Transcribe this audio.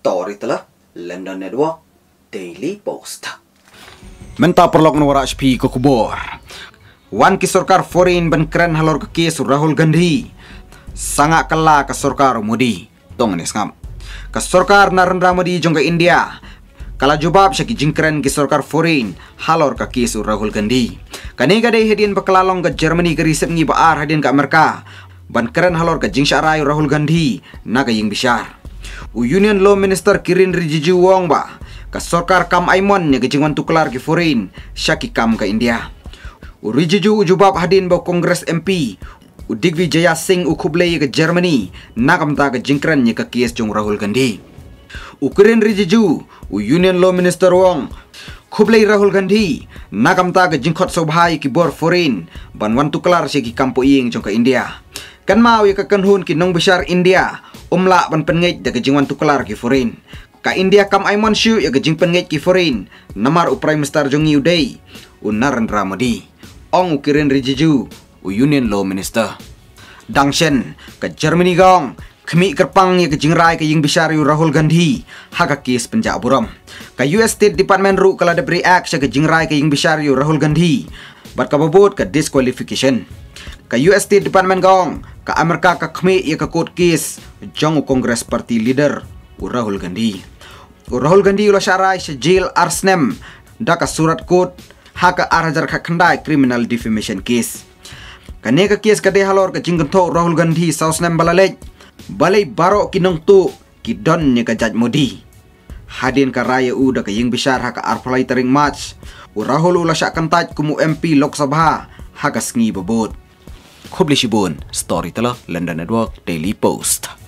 Story telah London Network Daily Post. Menta perlok nuara HP ko kubor. Wan ki sarkar foreign ban keren halor ke kes Rahul Gandhi. Sangat kala ke sarkar Modi. Tong ni ngam. Ke sarkar Narendra Modi jong ke India. Kala jawab syaki jingkeren ki sarkar foreign halor ke kes Rahul Gandhi. Kani gade hedian bakalalong ke Germany ke risep ngi baar hedian ke Amerika. Ban keren halor ke jingsyarai Rahul Gandhi naga ying bishar. Union Law Minister Kiren Rijiju Wong ba ka sarkar kam aimon ni gejingwan tuklar ki foreign syaki kam ke India. Rijiju ujubab hadin ba Kongres MP Digvijaya Singh ukhublei ke Germany nakam ta ke jingkren ni ke kes jong Rahul Gandhi. Kiren Rijiju Union Law Minister Wong khublei Rahul Gandhi nakam ta ke jingkhot sobhai ki bor foreign ban wan tuklar syaki kampo ing jong ke India. Kan mau ya ke kanhun ki nong besar India umla ban pengej da gejingwan tuklar ki foreign. Ka India kam aimon syu ya gejing pengej ki foreign. Namar Prime Minister jong Udai Narendra Modi. Ong Kiren Rijiju Union Law Minister. Dangshen ke Germany gong khmi kerpang ya gejing rai ke ying besar Rahul Gandhi haga kes penjak buram. Ka US State Department ru kala de react ya gejing rai ke ying besar Rahul Gandhi bat kababot ke disqualification. Ka US State Department gong ka Amerika ka khmi ya ka court case jong Congress Party leader Rahul Gandhi. Rahul Gandhi ula syarai sejil arsnem da ka surat court haka arhajar ka khandai criminal defamation case. Kane ka case ka de halor ka jingtho Rahul Gandhi sausnem balalej balai baro kinong tu ki don ni ka Judge Modi. Hadin ka raya u da ka ying bishar haka arpalai tering match Rahul ula syak kantaj kumu MP Lok Sabha haka sngi babot. Khubli Shibun, Story telah London Network Daily Post.